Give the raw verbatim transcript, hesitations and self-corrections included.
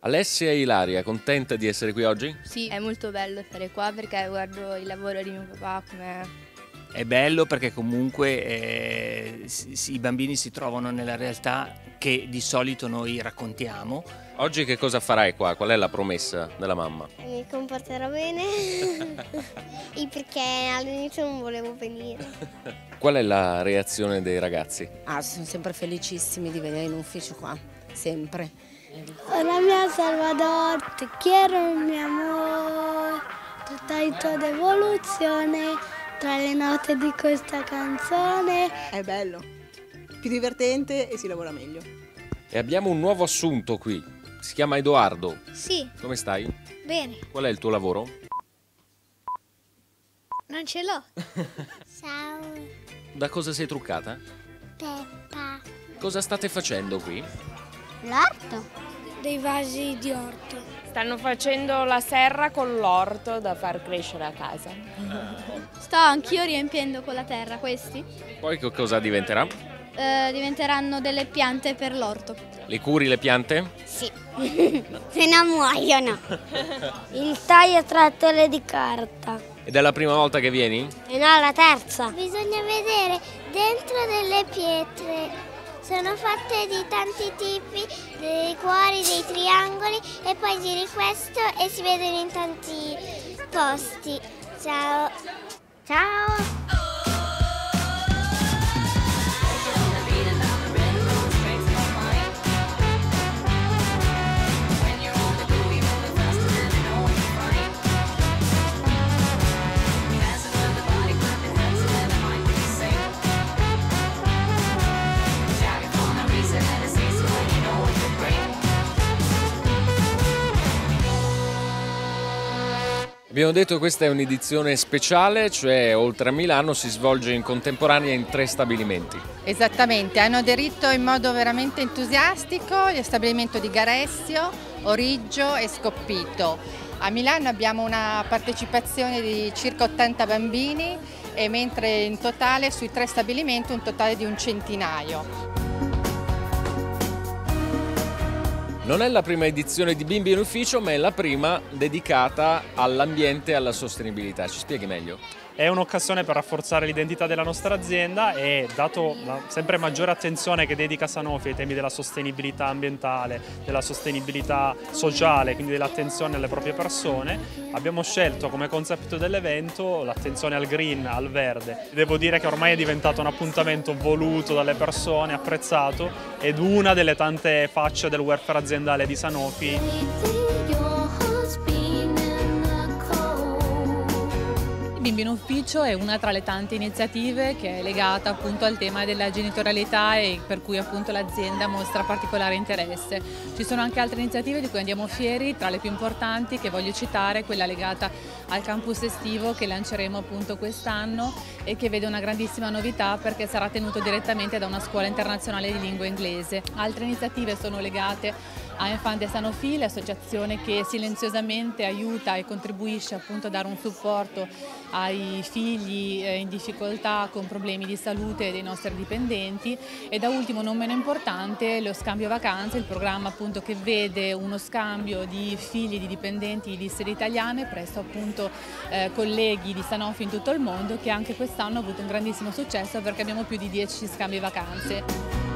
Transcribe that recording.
Alessia e Ilaria, contenta di essere qui oggi? Sì, è molto bello stare qua perché guardo il lavoro di mio papà come... È bello perché comunque eh, si, i bambini si trovano nella realtà che di solito noi raccontiamo. Oggi che cosa farai qua? Qual è la promessa della mamma? Mi comporterò bene e perché all'inizio non volevo venire. Qual è la reazione dei ragazzi? Ah, sono sempre felicissimi di venire in ufficio qua, sempre. Hola mia Salvador, te quiero mi amore, tutta la tua devoluzione tra le note di questa canzone. È bello, più divertente e si lavora meglio. E abbiamo un nuovo assunto qui, si chiama Edoardo. Sì. Come stai? Bene. Qual è il tuo lavoro? Non ce l'ho. Ciao. Da cosa sei truccata? Peppa. Cosa state facendo qui? L'orto? Dei vasi di orto. Stanno facendo la serra con l'orto da far crescere a casa. Sto anch'io riempiendo con la terra questi. Poi che cosa diventerà? Eh, diventeranno delle piante per l'orto. Le curi le piante? Sì. Se no muoiono. Il tagliatrattore di carta. Ed è la prima volta che vieni? E no, la terza. Bisogna vedere dentro delle pietre. Sono fatte di tanti tipi, dei cuori, dei triangoli e poi giri questo e si vedono in tanti posti. Ciao. Ciao. Abbiamo detto che questa è un'edizione speciale, cioè oltre a Milano si svolge in contemporanea in tre stabilimenti. Esattamente, hanno aderito in modo veramente entusiastico gli stabilimenti di Garessio, Origgio e Scoppito. A Milano abbiamo una partecipazione di circa ottanta bambini, e mentre in totale sui tre stabilimenti un totale di un centinaio. Non è la prima edizione di Bimbi in Ufficio, ma è la prima dedicata all'ambiente e alla sostenibilità. Ci spieghi meglio? È un'occasione per rafforzare l'identità della nostra azienda e, dato la sempre maggiore attenzione che dedica Sanofi ai temi della sostenibilità ambientale, della sostenibilità sociale, quindi dell'attenzione alle proprie persone, abbiamo scelto come concept dell'evento l'attenzione al green, al verde. Devo dire che ormai è diventato un appuntamento voluto dalle persone, apprezzato, ed una delle tante facce del welfare aziendale di Sanofi. Bimbi in Ufficio è una tra le tante iniziative che è legata appunto al tema della genitorialità e per cui appunto l'azienda mostra particolare interesse. Ci sono anche altre iniziative di cui andiamo fieri, tra le più importanti che voglio citare quella legata al campus estivo che lanceremo appunto quest'anno e che vede una grandissima novità perché sarà tenuto direttamente da una scuola internazionale di lingua inglese. Altre iniziative sono legate a Infante Sanofi, l'associazione che silenziosamente aiuta e contribuisce appunto a dare un supporto ai figli in difficoltà con problemi di salute dei nostri dipendenti, e da ultimo non meno importante lo scambio vacanze, il programma appunto che vede uno scambio di figli di dipendenti di sedi italiane presso appunto eh, colleghi di Sanofi in tutto il mondo, che anche quest'anno ha avuto un grandissimo successo perché abbiamo più di dieci scambi vacanze.